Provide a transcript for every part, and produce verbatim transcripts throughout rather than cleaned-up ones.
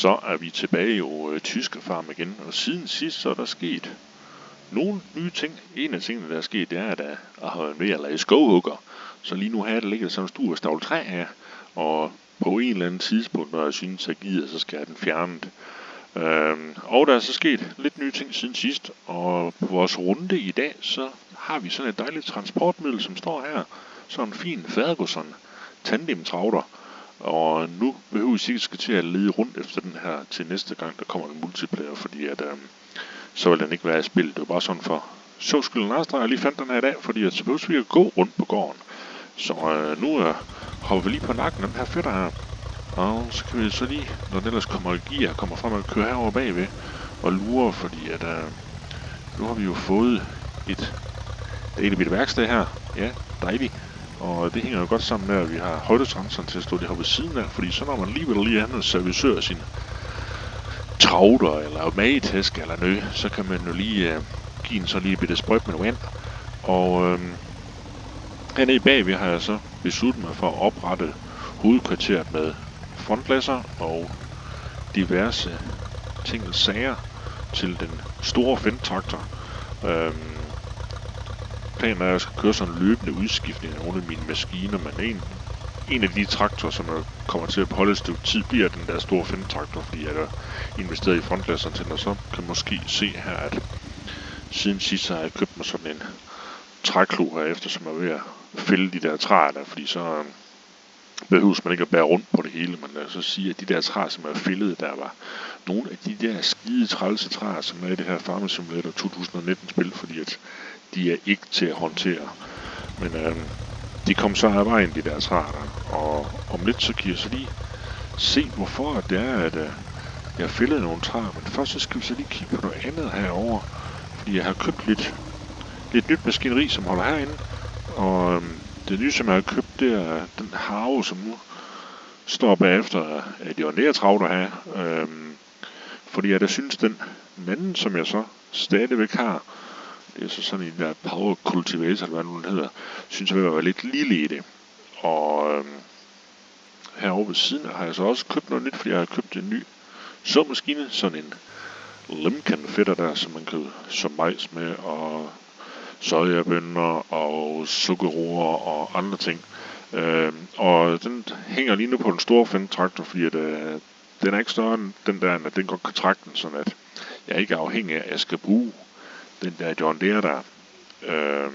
Så er vi tilbage i øh, tyske farm igen, og siden sidst så er der sket nogle nye ting. En af tingene, der er sket, det er, at jeg har været ved at lave skovhugger. Så lige nu her, der ligger sådan en stor stavl træ her, og på en eller anden tidspunkt, når jeg synes, jeg gider, så skal jeg den fjernet. Øhm, og der er så sket lidt nye ting siden sidst, og på vores runde i dag, så har vi sådan et dejligt transportmiddel, som står her. Sådan en fin Ferguson tandem travler. Og nu behøver vi sikkert skal til at lede rundt efter den her til næste gang, der kommer en multiplayer, fordi at, øhm, så vil den ikke være i spil. Det var bare sådan for så skulle næste, jeg lige fandt den her i dag, fordi at så behøver vi at gå rundt på gården. Så øh, nu øh, hopper vi lige på nakken af den her fætter her. Og så kan vi så lige, når den ellers kommer i gear, kommer frem og kører herover bagved og lurer, fordi at øh, nu har vi jo fået et dejligt bitte værksted her. Ja, dejligt. Og det hænger jo godt sammen med, at vi har højdetranseren til at stå det her ved siden af, fordi så når man alligevel lige andet servicør sin trauter eller magetaske eller noget, så kan man jo lige øh, give en så lige bitte sprøjt med vand. Og øh, hernede bagved har jeg så besluttet mig for at oprette hovedkvarteret med frontlasser og diverse ting og sager til den store Fendt-traktor. Øhm, planen er, at jeg skal køre sådan en løbende udskiftning af nogle af mine maskiner, men en, en af de traktorer, som jeg kommer til at holde et stykke tid, bliver den der store Fendt-traktor, fordi jeg har investeret i frontlasseren til den, og så kan man måske se her, at siden sidst har jeg købt mig sådan en træklo her efter, som er ved at fælde de der træer der, fordi så behøves man ikke at bære rundt på det hele, men lad os så sige, at de der træer, som er fældet, der var nogle af de der skide trælse træer, som er i det her Farming Simulator to tusind nitten spil, fordi at de er ikke til at håndtere. Men øh, de kom så af vejen, de der træer der, og om lidt så kan jeg så lige se, hvorfor det er, at øh, jeg har fældet nogle træer, men først så skal vi så lige kigge på noget andet herover, fordi jeg har købt lidt, lidt nyt maskineri, som holder herinde, og øh, det nye, som jeg har købt, det er den harve, som nu står bagefter af de ordinære travler her. Øhm, fordi jeg da synes, den anden, som jeg så stadigvæk har, det er så sådan en der Power Cultivator, eller hvad nu den hedder, synes jeg vil være lidt lille i det. Og øhm, herovre ved siden har jeg så også købt noget nyt, fordi jeg har købt en ny såmaskine, sådan en Lemken fætter der, som man kan så majs med, og sojabønner og sukkerroer og andre ting. Øh, og den hænger lige nu på den store Fendt-traktor, fordi at, øh, den er ikke større end den der, at den godt kan trække den, sådan at jeg ikke er afhængig af, at jeg skal bruge den der John Deere der. Øh,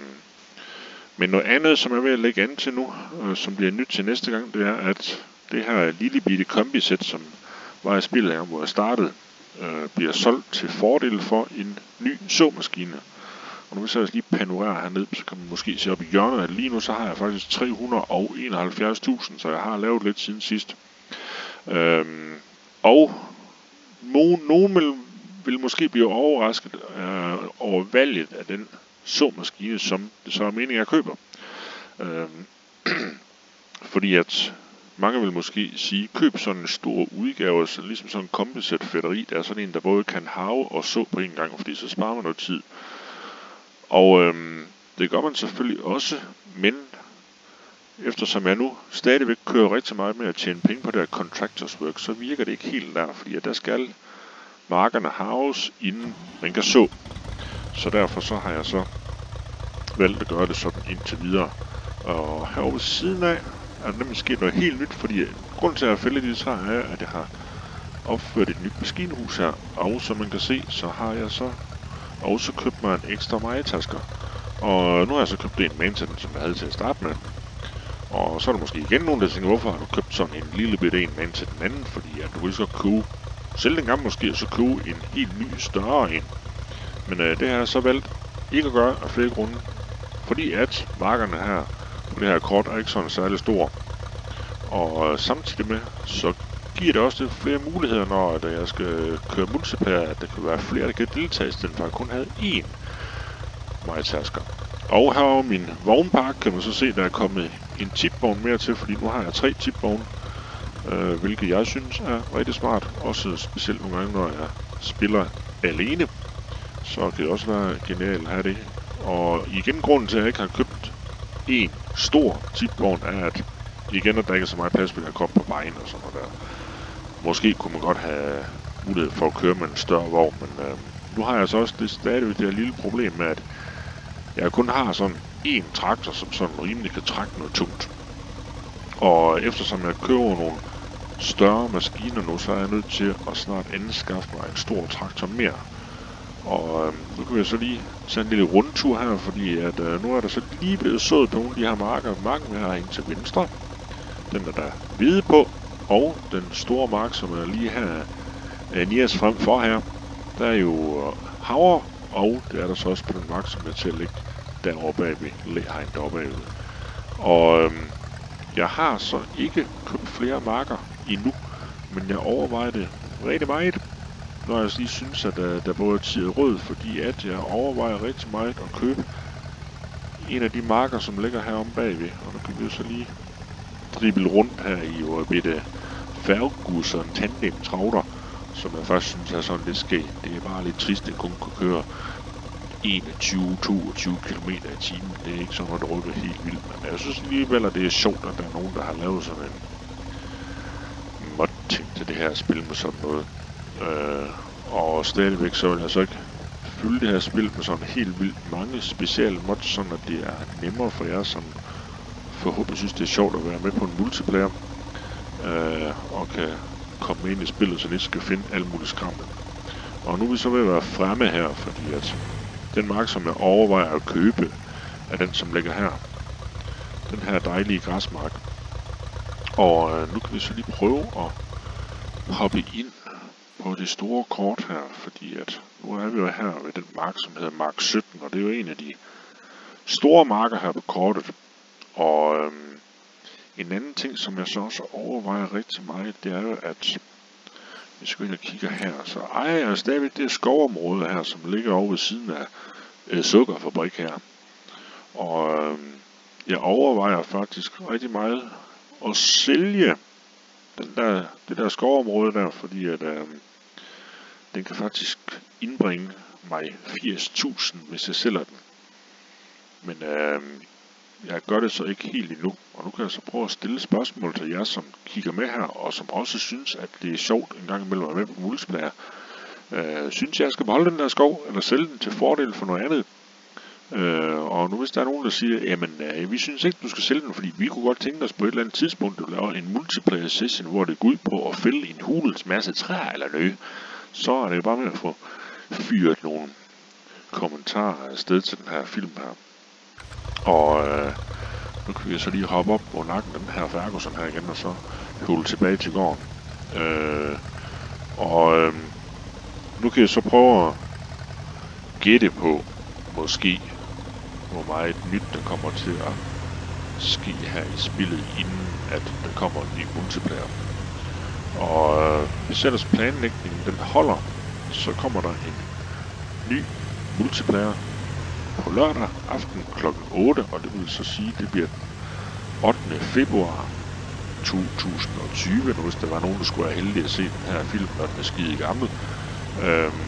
men noget andet, som jeg er ved at lægge an til nu, øh, som bliver nyt til næste gang, det er, at det her lille bitte kombisæt, som var i spillet her, hvor jeg startede, øh, bliver solgt til fordel for en ny såmaskine. Og nu hvis jeg lige panorerer herned, så kan man måske se op i hjørnet, at lige nu så har jeg faktisk tre hundrede og enoghalvfjerds tusind, så jeg har lavet lidt siden sidst. Øhm, og nogen, nogen vil, vil måske blive overrasket øh, over valget af den såmaskine, som det så er meningen, jeg køber. Øhm, fordi at mange vil måske sige, køb sådan en stor udgave, så ligesom sådan en kombisæt fætteri, der er sådan en, der både kan harve og så på en gang, fordi så sparer man noget tid. Og øhm, det gør man selvfølgelig også, men eftersom jeg nu stadigvæk kører rigtig meget med at tjene penge på det her contractors work, så virker det ikke helt der, fordi at der skal markerne harves, inden man kan så. Så derfor så har jeg så valgt at gøre det sådan indtil videre. Og herovre ved siden af er der nemlig sket noget helt nyt, fordi grunden til at fælde de træer er, at jeg har opført et nyt maskinhus her, og som man kan se, så har jeg så og så købte man en ekstra magetasker. Og nu har jeg så købt en main til den, som jeg havde til at starte med. Og så er der måske igen nogen, der tænker, hvorfor har du købt sådan en lille bitte en main til den anden? Fordi at du vil så købe, selv den gamle måske, så købe en helt ny, større en. Men øh, det har jeg så valgt ikke at gøre af flere grunde. Fordi at markerne her på det her kort er ikke sådan særlig store. Og øh, samtidig med, så giver det også lidt flere muligheder, når at jeg skal køre multiplayer, at der kan være flere, der kan deltage, i stedet for at jeg kun havde én magetasker. Og her over min vognpark kan man så se, at der er kommet en tipvogn mere til, fordi nu har jeg tre tipvogne, øh, hvilket jeg synes er rigtig smart. Også specielt nogle gange, når jeg spiller alene, så kan det også være genialt at have det. Og igen, grunden til, at jeg ikke har købt en stor tipvogn, er, at igen, at der ikke er så meget plads, vil jeg komme på vejen og sådan noget der. måske kunne man godt have mulighed for at køre med en større vogn, men øh, nu har jeg så også det, stadigvæk det her lille problem med, at jeg kun har sådan en traktor, som sådan rimelig kan trække noget tungt. Og eftersom jeg køber nogle større maskiner nu, så er jeg nødt til at snart anskaffe mig en stor traktor mere. Og øh, nu kan vi så lige tage en lille rundtur her, fordi at øh, nu er der så lige blevet sået på nogle af de her marker. Marken her hængt til venstre, den er der hvide på, og den store mark, som er lige her øh, Nias frem for her, der er jo øh, havre, og det er der så også på den mark, som er til at ligge derovre bagved, læhegn derovre bagved. Og øh, jeg har så ikke købt flere marker endnu, men jeg overvejer det rigtig meget, når jeg lige synes, at uh, der både er tid og rød, fordi at jeg overvejer rigtig meget at købe en af de marker, som ligger heromme bagved. Og nu kan vi jo så lige drible rundt her i jo et uh, Fergus og en tandem travler, som jeg faktisk synes er sådan lidt skægt. Det er bare lidt trist, at jeg kun kan køre enogtyve til toogtyve kilometer i timen. Det er ikke sådan noget, der rykker helt vildt, men jeg synes alligevel, at det er sjovt, at der er nogen, der har lavet sådan en mod-ting til det her spil med sådan noget. Øh, og stadigvæk så vil jeg så ikke fylde det her spil med sådan helt vildt mange specielle mods, sådan at det er nemmere for jer, som forhåbentlig synes, det er sjovt at være med på en multiplayer, øh, og kan komme ind i spillet, så det skal finde alt muligt skrammel. Og nu er vi så ved at være fremme her, fordi at den mark, som jeg overvejer at købe, er den, som ligger her. Den her dejlige græsmark. Og øh, nu kan vi så lige prøve at hoppe ind på det store kort her, fordi at nu er vi jo her ved den mark, som hedder mark sytten, og det er jo en af de store marker her på kortet. Og øh, en anden ting, som jeg så også overvejer rigtig meget, det er jo, at vi skal ind og kigge her, så ejer jeg stadigvæk det skovområde her, som ligger over ved siden af øh, sukkerfabrik her. Og øh, jeg overvejer faktisk rigtig meget at sælge den der, det der skovområde der, fordi at øh, den kan faktisk indbringe mig firs tusind, hvis jeg sælger den. Men øh, jeg gør det så ikke helt endnu, og nu kan jeg så prøve at stille spørgsmål til jer, som kigger med her, og som også synes, at det er sjovt en gang imellem at være med på multiplayer. Øh, synes jeg, jeg skal beholde den der skov, eller sælge den til fordel for noget andet? Øh, og nu hvis der er nogen, der siger, jamen øh, vi synes ikke, du skal sælge den, fordi vi kunne godt tænke os på et eller andet tidspunkt, at lave en multiplayer session, hvor det går ud på at fælde en hulens masse træer eller noget, så er det jo bare med at få fyret nogle kommentarer afsted til den her film her. Og øh, nu kan vi så lige hoppe op på nakken den her Ferguson her igen, og så høvle tilbage til gården. Øh, og øh, nu kan jeg så prøve at gætte på, måske, hvor meget nyt der kommer til at ske her i spillet, inden at der kommer en ny multiplayer. Og øh, hvis ellers planlægningen den holder, så kommer der en ny multiplayer på lørdag aften klokken otte, og det vil så sige, at det bliver den ottende februar to tusind og tyve, nu hvis der var nogen, der skulle være heldige at se den her film, når den er skide gammel. Øhm,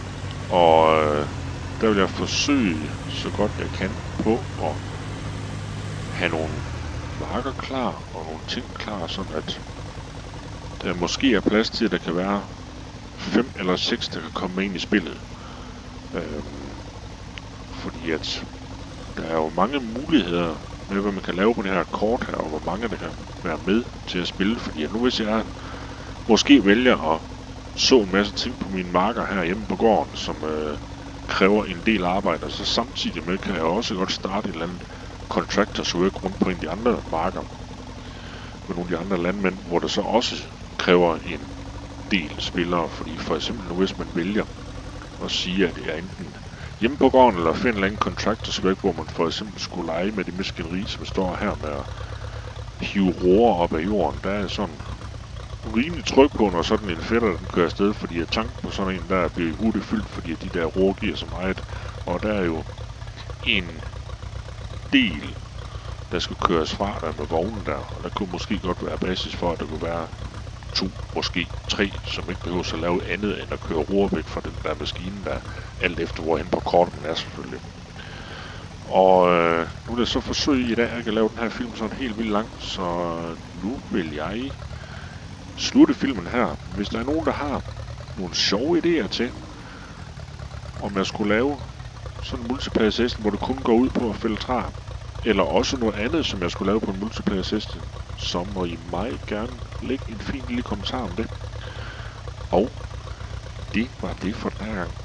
og øh, der vil jeg forsøge så godt jeg kan på at have nogle marker klar og nogle ting klar, sådan at der måske er plads til, at der kan være fem eller seks, der kan komme ind i spillet. Øhm, fordi at der er jo mange muligheder med, hvad man kan lave på det her kort her, og hvor mange der kan være med til at spille. Fordi at nu hvis jeg måske vælger at så en masse ting på mine marker her hjemme på gården, som øh, kræver en del arbejde, så samtidig med kan jeg også godt starte et eller andet contractors work rundt på en af de andre marker med nogle af de andre landmænd, hvor det så også kræver en del spillere, fordi for eksempel nu hvis man vælger at sige, at det er enten hjemme på gården eller finde en eller anden contractors work, hvor man for eksempel skulle lege med det maskineri, som står her med at hive roer op af jorden, der er sådan rimelig tryk på, når sådan en fætter den kører afsted, fordi at tanken på sådan en der bliver hurtigt fyldt, fordi at de der roer giver så meget, og der er jo en del, der skal køres fra der med vognen der, og der kunne måske godt være basis for, at der kunne være to, måske tre, som ikke behøver at lave andet end at køre roer væk fra den der maskine der, alt efter hvorhen på korten er selvfølgelig. Og øh, nu er det så forsøg i dag, at jeg kan lave den her film sådan helt vildt lang, så nu vil jeg slutte filmen her. Hvis der er nogen, der har nogle sjove idéer til, om jeg skulle lave sådan en multiplayer session, hvor det kun går ud på at fælde træer, eller også noget andet, som jeg skulle lave på en multiplayer session, så må I meget gerne lægge en fin lille kommentar om det. Og det var det for den her gang.